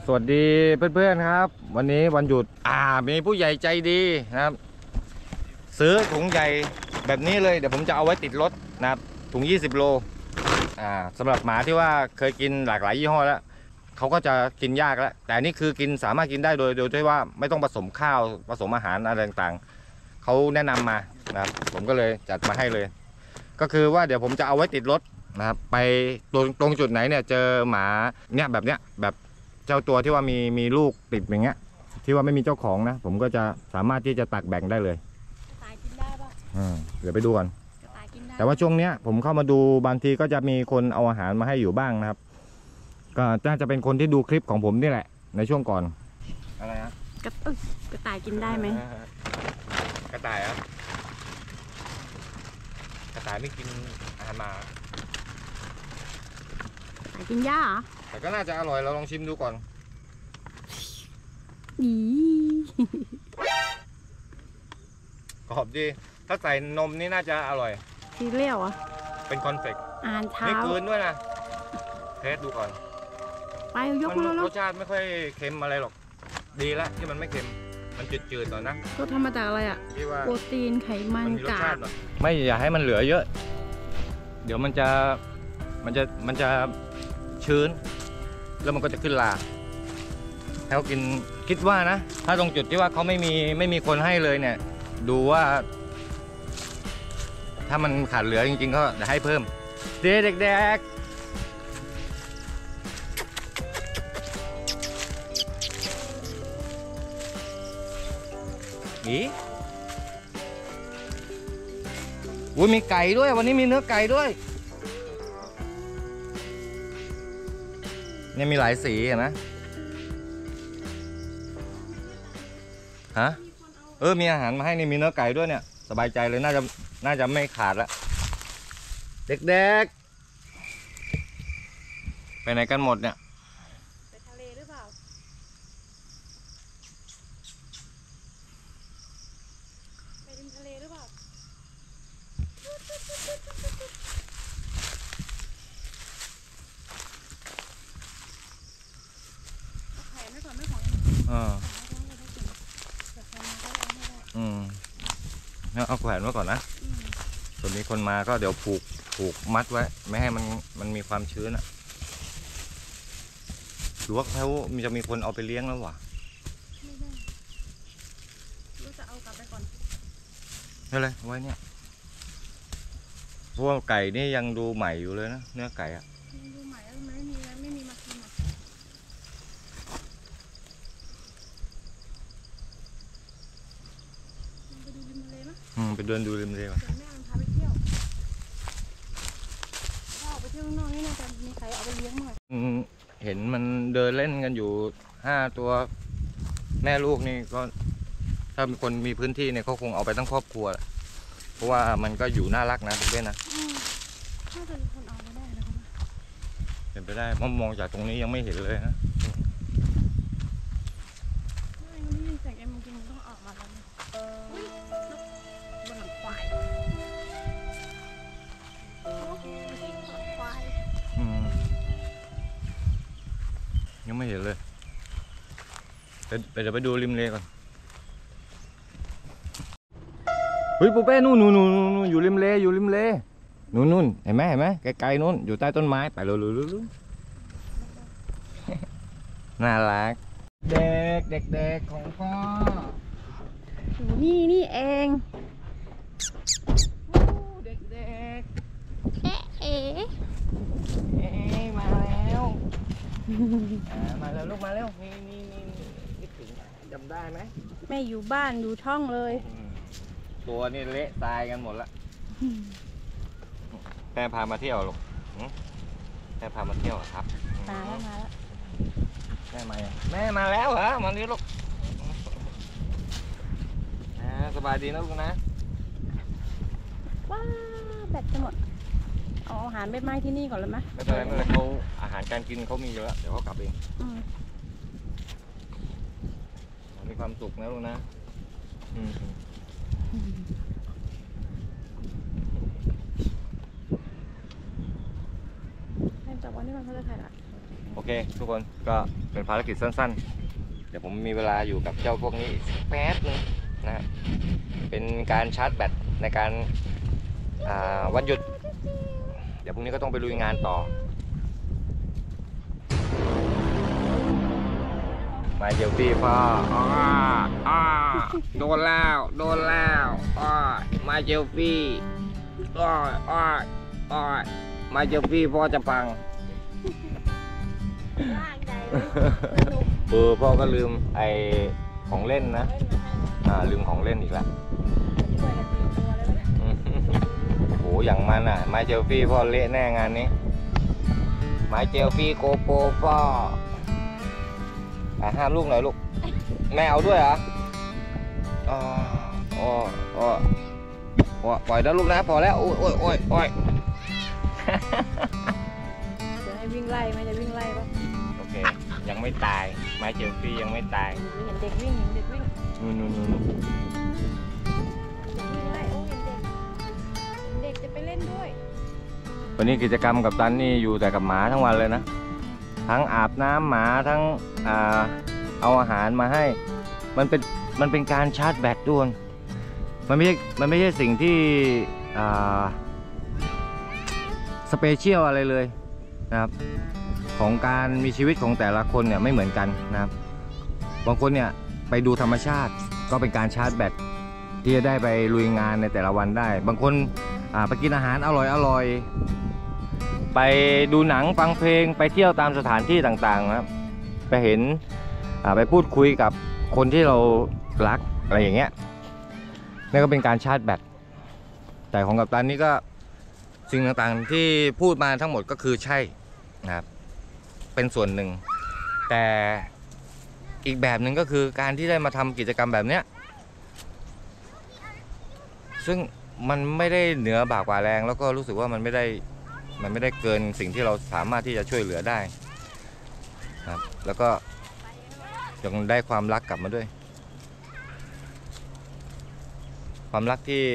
สวัสดีเพื่อนๆครับวันนี้วันหยุดมีผู้ใหญ่ใจดีนะครับซื้อถุงใหญ่แบบนี้เลยเดี๋ยวผมจะเอาไว้ติดรถนะครับถุง20 โลสำหรับหมาที่ว่าเคยกินหลากหลายยี่ห้อแล้วเขาก็จะกินยากแล้วแต่นี่คือกินสามารถกินได้โดยที่ว่าไม่ต้องผสมข้าวผสมอาหารอะไรต่างๆเขาแนะนำมานะครับผมก็เลยจัดมาให้เลยก็คือว่าเดี๋ยวผมจะเอาไว้ติดรถนะครับไปตรงจุดไหนเนี่ยเจอหมาเนี่ยแบบเนี้ยแบบเจ้าตัวที่ว่ามีลูกติดอย่างเงี้ยที่ว่าไม่มีเจ้าของนะผมก็จะสามารถที่จะตักแบ่งได้เลยตายกินได้ปะเดี๋ยวไปดูกันแต่ว่าช่วงเนี้ยผมเข้ามาดูบางทีก็จะมีคนเอาอาหารมาให้อยู่บ้างนะครับก็น่าจะเป็นคนที่ดูคลิปของผมนี่แหละในช่วงก่อนอะไรนะกระต่ายกินได้ไหมกระต่ายครับกระต่ายไม่กินอาหารหมากินหญ้าเหรอแต่ก็น่าจะอร่อยเราลองชิมดูก่อนกรอบดีถ้าใส่นมนี่น่าจะอร่อยซีเรียลอ่ะเป็นคอนเฟกต์อาหารเช้าไม่เกินด้วยนะเทสดูก่อนไปยกมาแล้วรสชาติไม่ค่อยเค็มอะไรหรอกดีแล้วที่มันไม่เค็มมันจืดๆหน่อยนะก็ทำมาจากอะไรอ่ะโปรตีนไขมันกากไม่อยากให้มันเหลือเยอะเดี๋ยวมันจะชื้นแล้วมันก็จะขึ้นราแล้วกินคิดว่านะถ้าตรงจุดที่ว่าเขาไม่มีคนให้เลยเนี่ยดูว่าถ้ามันขาดเหลือจริงๆก็จะให้เพิ่มเด็กมีไก่ด้วยวันนี้มีเนื้อไก่ด้วยเนี่ยมีหลายสีเห็นไหมฮะมีอาหารมาให้นี่มีเนื้อไก่ด้วยเนี่ยสบายใจเลยน่าจะไม่ขาดละเด็กๆไปไหนกันหมดเนี่ยไปทะเลหรือเปล่าไปริมทะเลหรือเปล่าเอาแขวนไว้ก่อนนะส่วนนี้คนมาก็เดี๋ยวผูกมัดไว้ไม่ให้มันมีความชื้นอะหรือว่าเขาจะมีคนเอาไปเลี้ยงแล้ววะไม่ได้รู้จะเอากลับไปก่อนนี่เลยไว้เนี่ยเพราะว่าไก่นี่ยังดูใหม่อยู่เลยนะเนื้อไก่อะดูใหม่แล้วไม่มีมากินอ่ะไปเดินดูริมทะเลก่อนแม่มันพาไปเที่ยวถ้าออกไปเที่ยวข้างนอกนี่น่าจะมีใครเอาไปเลี้ยงมั้งเห็นมันเดินเล่นกันอยู่5 ตัวแม่ลูกนี่ก็ถ้ามีคนมีพื้นที่เนี่ยเขาคงเอาไปทั้งครอบครัวเพราะว่ามันก็อยู่น่ารักนะทุกเล่นนะน่าจะมีคนเอาไปได้นะเป็นไปได้มองจากตรงนี้ยังไม่เห็นเลยนะไม่ได้ยินเสียงเอ็มจริงมันต้องออกมาแล้วบนหลังควายยังไม่เห็นเลยเดี๋ยวไปดูริมเลก่อนเฮ้ยปูเป้นู่นอยู่ริมเลนู่นเห็นไหมไกลๆนู่นอยู่ใต้ต้นไม้ไปเลยน่ารักเด็กของพ่อนี่เองเด็กมาแล้วลูกมาแล้วนี่คิดถึงจำได้ไหมแม่อยู่บ้านอยู่ช่องเลยตัวนี่เละตายกันหมดละแม่พามาเที่ยวลูกแม่พามาเที่ยวครับมาแล้วแม่มาแล้วเหรอมาดิลูกสบายดีนะลูกนะว้าแบตจะหมดเอาอาหารไปไหม้ที่นี่ก่อนเลยไหมไม่เป็นไรเขาอาหารการกินเขามีเยอะเดี๋ยวเขากลับเองมีความสุขนะลูกนะจากวันนี้มันเขาจะถ่ายละโอเคทุกคนก็เป็นภารกิจสั้นๆเดี๋ยวผมมีเวลาอยู่กับเจ้าพวกนี้แป๊บนึงนะเป็นการชาร์จแบตในการวันหยุดเดี๋ยวพรุ่งนี้ก็ต้องไปลุยงานต่อมาเจลฟี่พ่อโดนแล้วมาเจลฟี่มาเจลฟี่พ่อจะฟังพ่อก็ลืมไอของเล่นนะลืมของเล่นอีกแล้วโหอย่างมันอ่ะมาเจลฟี่พ่อเละแน่งานนี้มาเจลฟี่โกโปรพ่อห้ามลูกหน่อยลูกแม่เอาด้วยเหรอปล่อยแล้วลูกนะพอแล้วโอ้ยจะให้วิ่งไล่ไหมจะวิ่งไล่ปะโอเคยังไม่ตายไม้เจลฟี่ยังไม่ตายเห็นเด็กวิ่งนู่นวิ่งไล่โอ้เห็นเด็กจะไปเล่นด้วยวันนี้กิจกรรมกับตันนี่อยู่แต่กับหมาทั้งวันเลยนะทั้งอาบน้ำหมาทั้งเอาอาหารมาให้มันเป็นการชาร์จแบตด้วยมันไม่ใช่สิ่งที่สเปเชียลอะไรเลยนะครับของการมีชีวิตของแต่ละคนเนี่ยไม่เหมือนกันนะครับบางคนเนี่ยไปดูธรรมชาติก็เป็นการชาร์จแบตที่จะได้ไปลุยงานในแต่ละวันได้บางคนไปกินอาหารอร่อยไปดูหนังฟังเพลงไปเที่ยวตามสถานที่ต่างๆนะครับไปเห็นไปพูดคุยกับคนที่เรารักอะไรอย่างเงี้ยนี่ก็เป็นการชาร์จแบตแต่ของกัปตันนี่ก็สิ่งต่างๆที่พูดมาทั้งหมดก็คือใช่นะครับเป็นส่วนหนึ่งแต่อีกแบบหนึ่งก็คือการที่ได้มาทำกิจกรรมแบบเนี้ยซึ่งมันไม่ได้เหนือบากกว่าแรงแล้วก็รู้สึกว่ามันไม่ได้เกินสิ่งที่เราสามารถที่จะช่วยเหลือได้ครับแล้วก็ยังได้ความรักกลับมาด้วยความรักที่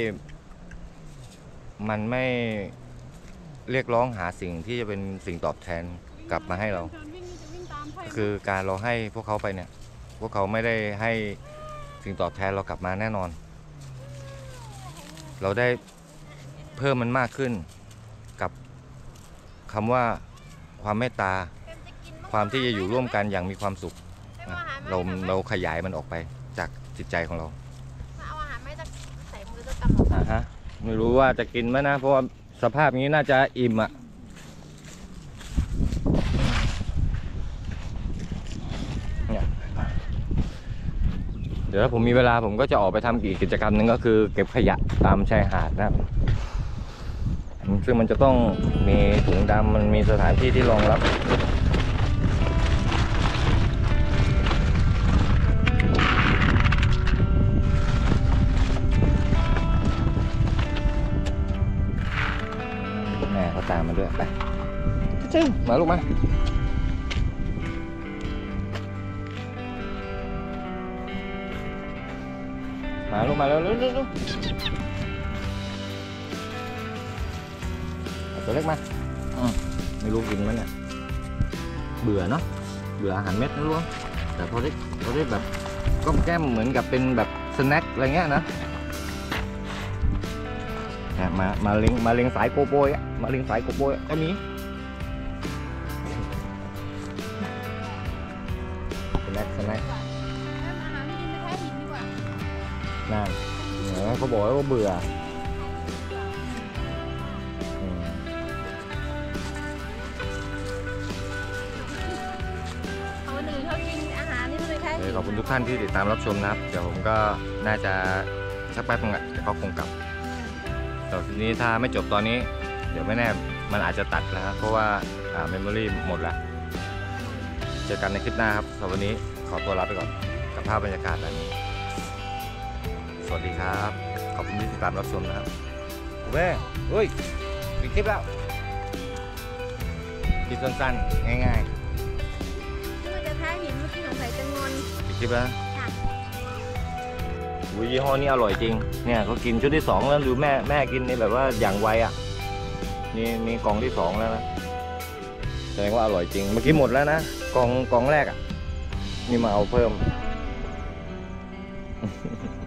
มันไม่เรียกร้องหาสิ่งที่จะเป็นสิ่งตอบแทนกลับมาให้เราคือการเราให้พวกเขาไปเนี่ยพวกเขาไม่ได้ให้สิ่งตอบแทนเรากลับมาแน่นอนเราได้เพิ่มมันมากขึ้นกับคำว่าความเมตตาความที่จะอยู่ร่วมกันอย่างมีความสุขเราขยายมันออกไปจากจิตใจของเราเอาอาหารไม่จะใส่มือจะกำออกมาไม่รู้ว่าจะกินไหมนะเพราะว่าสภาพนี้น่าจะอิ่มอ่ะเดี๋ยวถ้าผมมีเวลาผมก็จะออกไปทำกิจกรรมนึงก็คือเก็บขยะตามชายหาดนะครับซึ่งมันจะต้องมีถุงดำมันมีสถานที่ที่รองรับแม่เขาตามมาด้วยไปจึ้งมาลูกมาลูกมาเร็วตัวเล็กมาไม่รู้กินมั้ยเนี่ยเบื่อเนาะเบื่ออาหารเม็ดนะลูกแต่พอได้แบบก้มแก้มเหมือนกับเป็นแบบสแน็คอะไรเงี้ยนะมาเล็งสายโกโบยมาเล็งสายโกโบยก็มีสแน็คนั่นเขาบอกว่าเบื่อขอบคุณทุกท่านที่ติดตามรับชมนะครับเดี๋ยวผมก็น่าจะสักแป๊บนึงเดี๋ยวเขาคงกลับแต่ทีนี้ถ้าไม่จบตอนนี้เดี๋ยวไม่แน่มันอาจจะตัดแล้วครับเพราะว่าเมมโมรี่หมดแล้วเจอกันในคลิปหน้าครับสำหรับวันนี้ขอตัวลาไปก่อนกับภาพบรรยากาศแบบนี้สวัสดีครับขอบคุณที่ติดตามรับชมนะครับแม่เฮ้ยปิดคลิปแล้วคลิปสั้นๆง่ายๆมันจะท้าหินเมื่อกี้สงสัยจะงอนปิดคลิปแล้วยี่ห้อนี้อร่อยจริงเนี่ยเขากินชุดที่2แล้วดูแม่กินนี่แบบว่าอย่างไวอ่ะนี่กล่องที่2แล้วนะแสดงว่าอร่อยจริง เมื่อกี้หมดแล้วนะกล่องแรกอ่ะ นี่มาเอาเพิ่ม